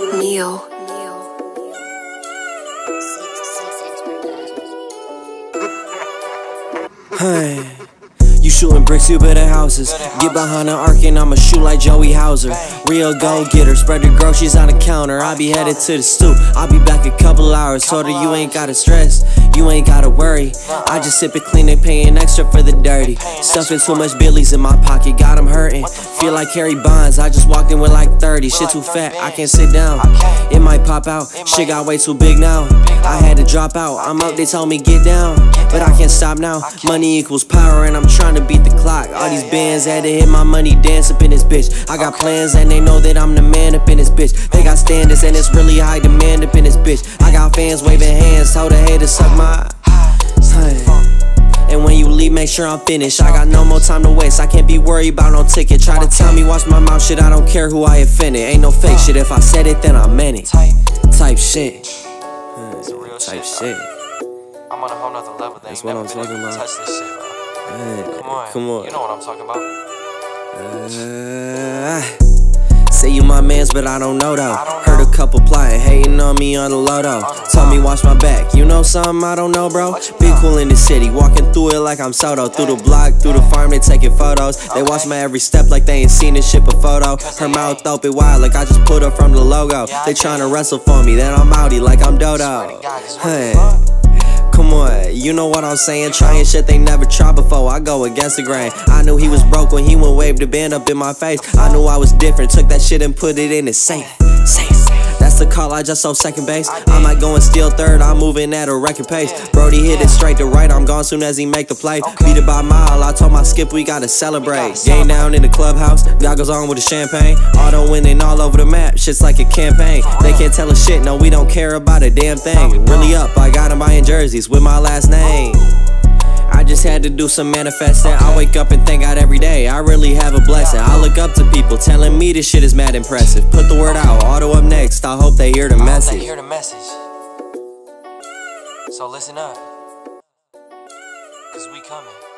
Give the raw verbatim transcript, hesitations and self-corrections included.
Neo. Hey, you shooting bricks, you better houses. Get behind the arc and I'ma shoot like Joey Hauser. Real go-getter, spread the groceries on the counter. I be headed to the stoop, I'll be back a couple hours. Told her you ain't gotta stress, you ain't gotta worry. I just sip it clean and paying extra for the dirty. Stuffing too much Billies in my pocket, got him hurting. Feel like Harry Bonds, I just walked in with like thirty. Shit too fat, I can't sit down. It might pop out, shit got way too big now. I had to drop out, I'm up, they told me get down. But I can't stop now, money equals power and I'm trying to beat the clock. All these bands had to hit my money, dance up in this bitch. I got plans and they know that I'm the man up in this bitch. They got standards and it's really high demand up in this bitch. I got fans waving hands, told the haters suck my. And when you leave, make sure I'm finished. I got no more time to waste, I can't be worried about no ticket. Try to tell me watch my mouth, shit, I don't care who I offended. Ain't no fake shit, if I said it then I meant it. Type shit. Type shit. I'm on a whole nother level. They That's ain't what never I'm been talking able to about. touch this shit, bro. Hey, Come on, come on. You know what I'm talking about. Uh, say you my mans, but I don't know though. Heard a couple plotting, hating on me on the low though. Told me watch my back, you know something I don't know, bro. Be cool in the city, walking through it like I'm Soto. Through the block, through the farm, they taking photos. They watch my every step like they ain't seen this shit before though. Her mouth open wide like I just put her from the logo. They tryna wrestle for me, then I'm outie like I'm Dodo. Hey. Come on, you know what I'm saying? Trying shit they never tried before, I go against the grain. I knew he was broke when he went wave the band up in my face. I knew I was different, took that shit and put it in the safe. Safe. That's the call, I just sold second base. I might go and steal third, I'm moving at a record pace. Brody hit it straight to right, I'm gone soon as he make the play. Beat it by mile, I told my skip we gotta celebrate. Game down in the clubhouse, goggles on with the champagne. Auto winning all over the map, shit's like a campaign. They can't tell us shit, no we don't care about a damn thing. Really up, I got 'em buying jerseys with my last name. I just had to do some manifesting. I wake up and thank God every day, I really have a blessing. I look up to people telling me this shit is mad impressive. Put the word out, auto up next, I hope they hear the message. I hope they hear the message. So listen up, cause we coming.